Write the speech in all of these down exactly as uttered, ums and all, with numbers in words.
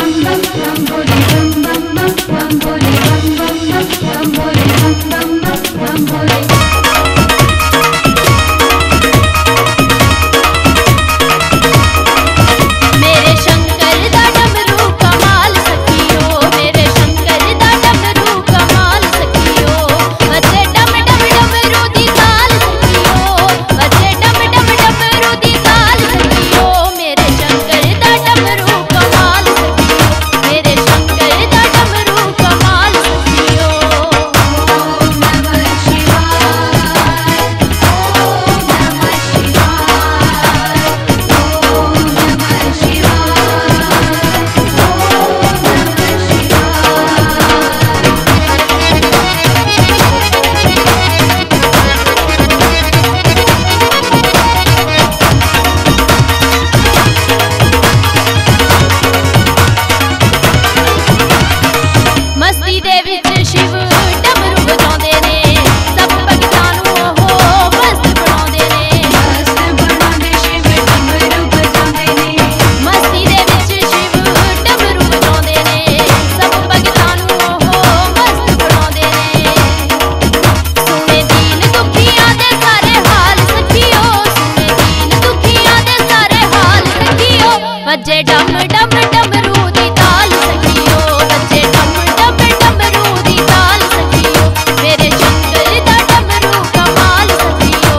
बजे डम डम डमरू दी ताल सखियो, बजे डम डम डमरू दी ताल सखियो, मेरे शंकर दा डमरू कमाल सखियो।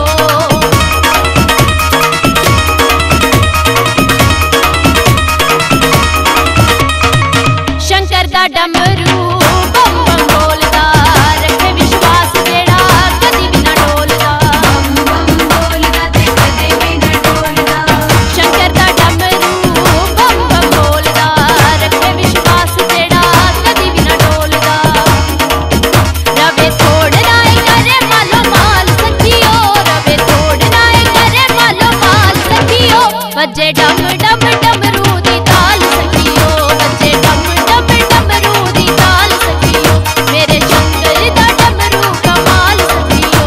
शंकर दा डमरू बम बम बोलदा, रखे विश्वास जेड़ा कदी भी ना डोलदा, बम बम बोलदा ते कदी भी ना डोलदा। शंकर दा डमरू बम बम बोलदा, रखे विश्वास जेड़ा कदी भी ना डोलदा। रवे थोड़ नाए करे मालो माल सखियो, रवे थोड़ नाए करे मालो माल सखियो, बजे डम डम डमरू दी ताल सखियो, बजे डम डम डमरू दी ताल सखियो, मेरे शंकर दा डमरू कमाल सखियो।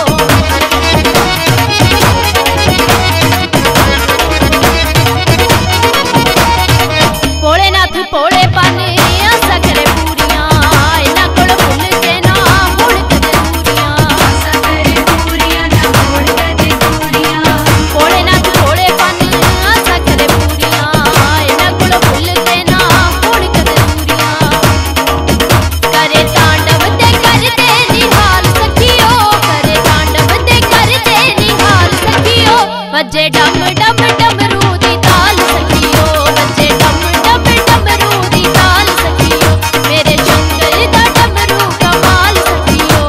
भोलेनाथ भोले पाने आसा करे पूरियां, इन्हां कोल भुल के ना मुड़ कदे दूरियां, आसा करे पूरियां ना मुड़ कदे दूरियां। भोलेनाथ भोले पाने आसा करे पूरियां, इन्हां कोल भुल के ना मुड़ कदे दूरियां। करे तांडव ते करदे निहाल सखियो, करे तांडव ते करदे निहाल सखियो, बजे डम डम डमरू दी ताल सखियो, बजे डम डम डमरू दी ताल सखियो, मेरे शंकर दा डमरू कमाल सखियो।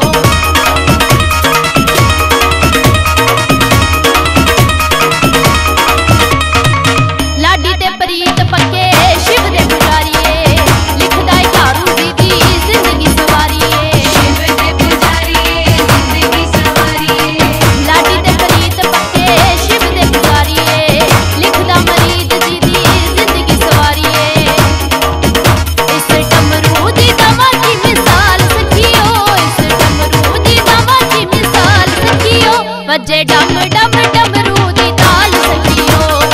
लाडी ते प्रीत पक्के शिव दे पुजारीए, लिखदा है धारू दी दी जिंदगी सवारीए, शिव दे पुजारीए जिंदगी सवारीए। लाडी ते प्रीत पक्के शिव दे पुजारीए, लिखदा मरीद दी दी जिंदगी सवारीए। इस डमरू दी दवा की मिसाल सखियो, इस डमरू दी दवा की मिसाल सखियो, बजे डम डम डमरू दी ताल सखियो,